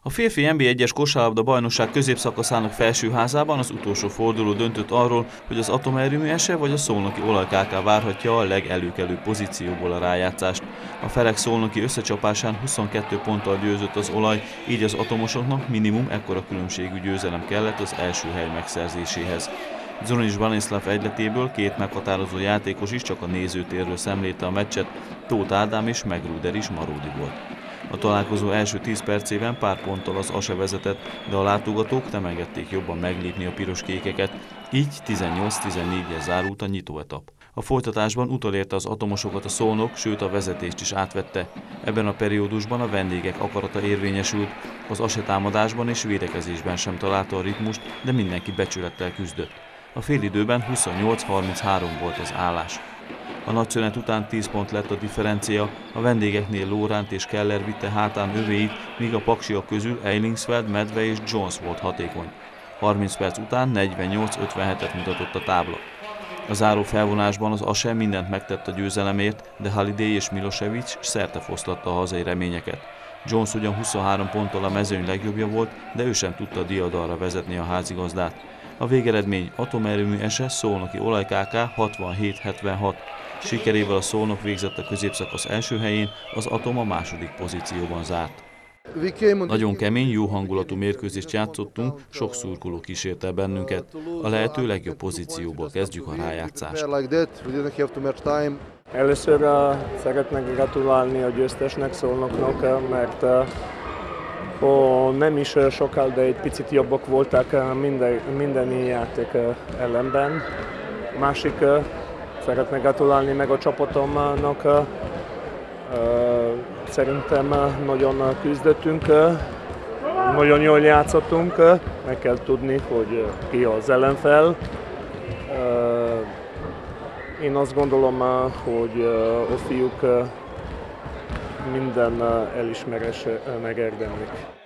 A férfi NB1-es kosárlabda bajnokság középszakaszának felsőházában az utolsó forduló döntött arról, hogy az Atomerőmű SE vagy a Szolnoki Olaj Kk. Várhatja a legelőkelőbb pozícióból a rájátszást. A felek szolnoki összecsapásán 22 ponttal győzött az Olaj, így az atomosoknak minimum ekkora különbségű győzelem kellett az első hely megszerzéséhez. Dzsonics Branislav egyletéből két meghatározó játékos is csak a nézőtérről szemlélte a meccset, Tóth Ádám és Megruder is maródi volt. A találkozó első 10 percében pár ponttal az ASE vezetett, de a látogatók nem engedték jobban meglépni a piros-kékeket, így 18-14-jel zárult a nyitóetap. A folytatásban utolérte az atomosokat a Szolnok, sőt a vezetést is átvette. Ebben a periódusban a vendégek akarata érvényesült, az ASE támadásban és védekezésben sem találta a ritmust, de mindenki becsülettel küzdött. A félidőben 28-33 volt az állás. A nagyszünet után 10 pont lett a differencia, a vendégeknél Lóránt és Keller vitte hátán övéit, míg a paksiak közül Eilingsfeld, Medve és Jones volt hatékony. 30 perc után 48-57-et mutatott a tábla. A záró felvonásban az ASE mindent megtett a győzelemért, de Haliday és Milosevic szertefoszlatta a hazai reményeket. Jones ugyan 23 ponttal a mezőny legjobbja volt, de ő sem tudta diadalra vezetni a házigazdát. A végeredmény Atomerőmű SE Szolnoki Olaj Kk. 67-76. Sikerével a Szolnok végzett a középszakasz első helyén, az Atom a második pozícióban zárt. Nagyon kemény, jó hangulatú mérkőzést játszottunk, sok szurkoló kísérte bennünket. A lehető legjobb pozícióból kezdjük a rájátszást. Először szeretnék gratulálni a győztesnek, Szolnoknak, mert nem is sokkal, de egy picit jobbak voltak minden játék ellenben. Másik, szeretnék gratulálni meg a csapatomnak. Szerintem nagyon küzdöttünk, nagyon jól játszottunk, meg kell tudni, hogy ki az ellenfél. Én azt gondolom, hogy a fiúk minden elismerés megérdemlik.